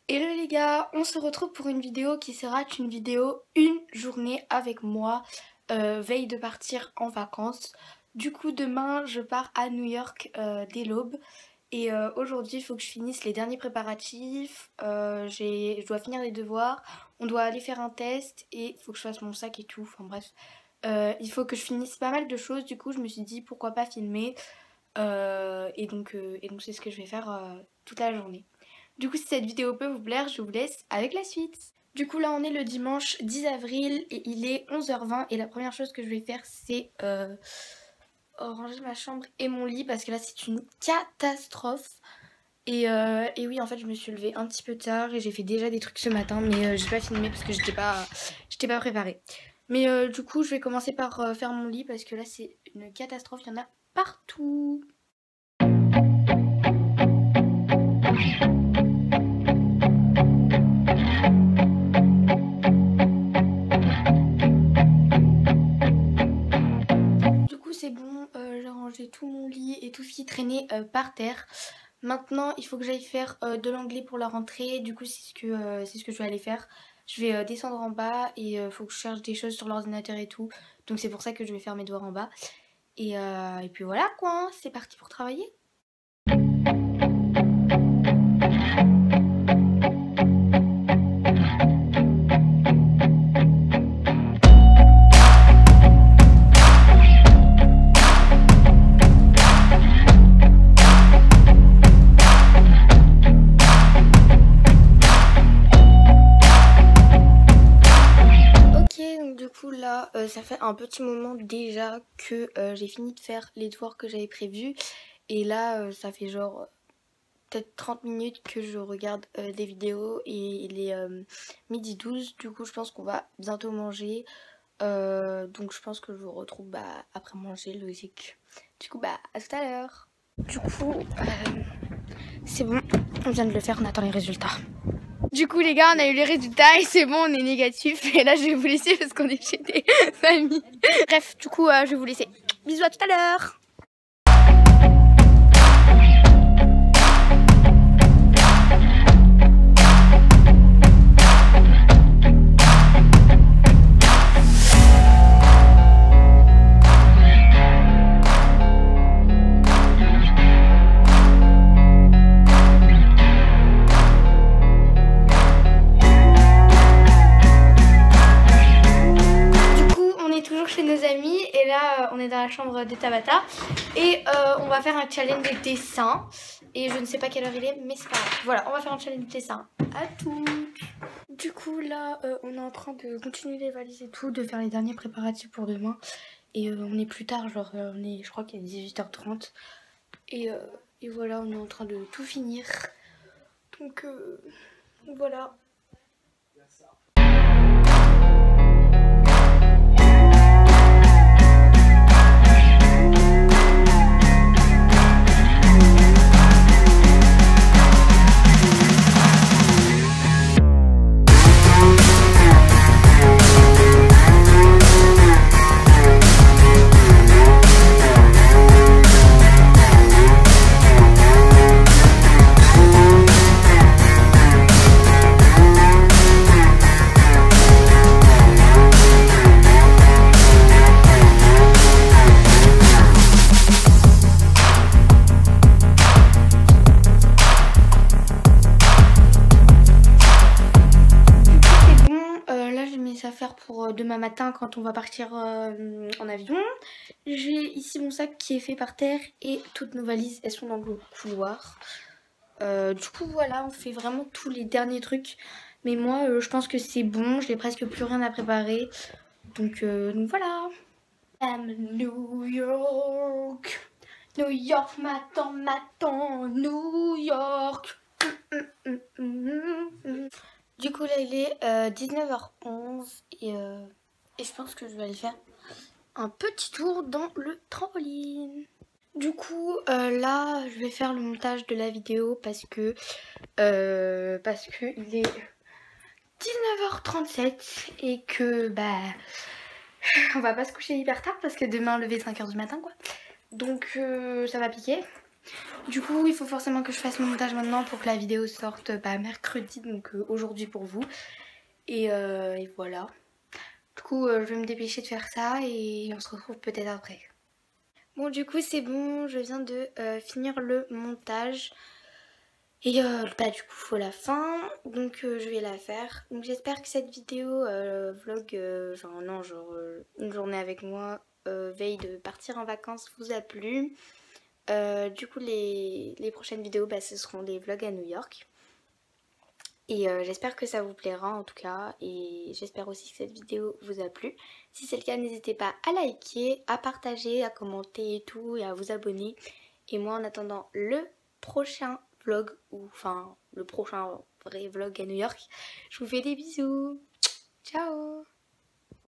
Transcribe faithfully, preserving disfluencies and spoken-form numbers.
Hello les gars, on se retrouve pour une vidéo qui sera une vidéo une journée avec moi, euh, veille de partir en vacances. Du coup demain je pars à New York euh, dès l'aube et euh, aujourd'hui il faut que je finisse les derniers préparatifs, euh, j'ai, je dois finir les devoirs, on doit aller faire un test et il faut que je fasse mon sac et tout, enfin bref. Euh, il faut que je finisse pas mal de choses, du coup je me suis dit pourquoi pas filmer euh, et donc euh, et donc c'est ce que je vais faire euh, toute la journée. Du coup si cette vidéo peut vous plaire, je vous laisse avec la suite. Du coup là on est le dimanche dix avril et il est onze heures vingt et la première chose que je vais faire c'est euh, ranger ma chambre et mon lit parce que là c'est une catastrophe. Et, euh, et oui en fait je me suis levée un petit peu tard et j'ai fait déjà des trucs ce matin mais euh, j'ai pas filmé parce que j'étais pas, j'étais pas préparée. Mais euh, du coup je vais commencer par euh, faire mon lit parce que là c'est une catastrophe, il y en a partout. Du coup c'est bon, euh, j'ai rangé tout mon lit et tout ce qui traînait euh, par terre. Maintenant il faut que j'aille faire euh, de l'anglais pour la rentrée, du coup c'est ce que euh, c'est ce que je vais aller faire. Je vais euh, descendre en bas et il euh, faut que je cherche des choses sur l'ordinateur et tout. Donc c'est pour ça que je vais faire mes devoirs en bas. Et, euh, et puis voilà quoi, hein, c'est parti pour travailler. Du coup là euh, ça fait un petit moment déjà que euh, j'ai fini de faire les devoirs que j'avais prévus et là euh, ça fait genre euh, peut-être trente minutes que je regarde euh, des vidéos et il est euh, midi douze. Du coup je pense qu'on va bientôt manger, euh, donc je pense que je vous retrouve bah, après manger, logique. Du coup bah à tout à l'heure. Du coup euh, c'est bon, on vient de le faire, on attend les résultats. Du coup les gars on a eu les résultats et c'est bon, on est négatif et là je vais vous laisser parce qu'on est chez des familles. Bref du coup euh, je vais vous laisser. Bisous, à tout à l'heure. Chez nos amis et là on est dans la chambre de Tabata et euh, on va faire un challenge de dessin et je ne sais pas quelle heure il est mais c'est pas grave. Voilà, on va faire un challenge de dessin. À toutes. Du coup là euh, on est en train de continuer les valises et tout, de faire les derniers préparatifs pour demain et euh, on est plus tard, genre euh, on est, je crois qu'il est dix-huit heures trente et, euh, et voilà on est en train de tout finir donc euh, voilà. Affaires pour demain matin quand on va partir euh, en avion. J'ai ici mon sac qui est fait par terre et toutes nos valises elles sont dans le couloir. Euh, du coup voilà, on fait vraiment tous les derniers trucs. Mais moi euh, je pense que c'est bon, je n'ai presque plus rien à préparer. Donc, euh, donc voilà. I'm New York. New York m'attend, m'attend, New York. Mm, mm, mm, mm, mm. Du coup là il est euh, dix-neuf heures onze et, euh, et je pense que je vais aller faire un petit tour dans le trampoline. Du coup euh, là je vais faire le montage de la vidéo parce que euh, parce que il est dix-neuf heures trente-sept et que bah on va pas se coucher hyper tard parce que demain lever cinq heures du matin quoi. Donc euh, ça va piquer. Du coup il faut forcément que je fasse mon montage maintenant pour que la vidéo sorte bah, mercredi, donc euh, aujourd'hui pour vous. Et, euh, et voilà. Du coup euh, je vais me dépêcher de faire ça et on se retrouve peut-être après. Bon du coup c'est bon, je viens de euh, finir le montage. Et euh, bah du coup faut la fin, donc euh, je vais la faire. Donc j'espère que cette vidéo euh, vlog, euh, enfin non genre euh, une journée avec moi, euh, veille de partir en vacances vous a plu. Euh, du coup les, les prochaines vidéos bah, ce seront des vlogs à New York. Et euh, j'espère que ça vous plaira en tout cas, et j'espère aussi que cette vidéo vous a plu. Si c'est le cas, n'hésitez pas à liker, à partager, à commenter et tout, et à vous abonner. Et moi en attendant le prochain vlog, ou enfin le prochain vrai vlog à New York, je vous fais des bisous. Ciao.